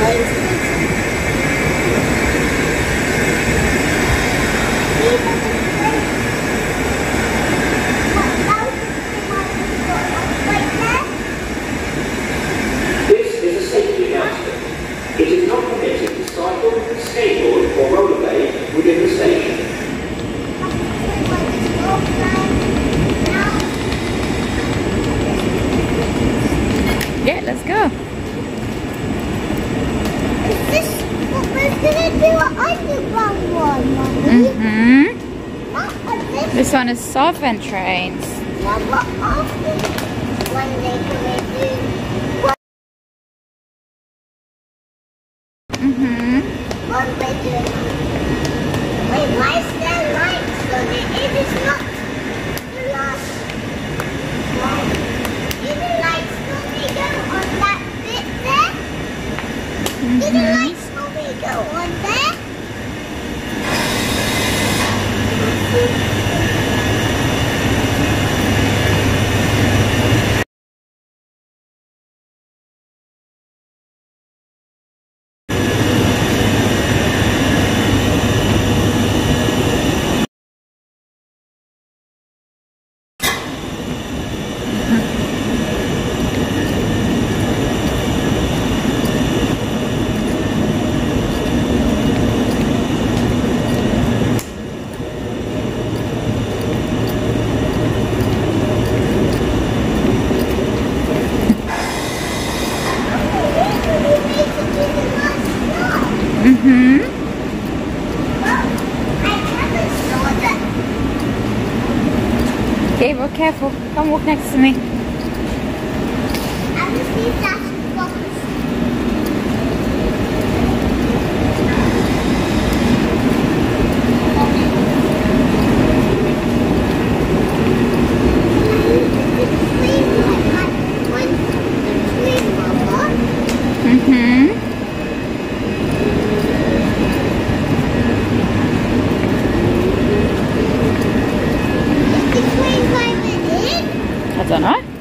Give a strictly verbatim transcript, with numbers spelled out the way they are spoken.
This is a safety announcement. It is not permitted to cycle, skateboard or rollerblade within the station. Yeah, let's go. Is this what we're gonna do an underground one, Mummy? Mm-hmm. Not a this This one is Southern Trains. one, but after one they gonna do one, Mm-hmm. one they do. Wait, why is there lights on it? It is not the last one. Did the lights normally go on that bit there? Did the Mm-hmm. lights normally go on there? Mm-hmm. Okay, well, careful. Come walk next to me. Mm-hmm. I don't know.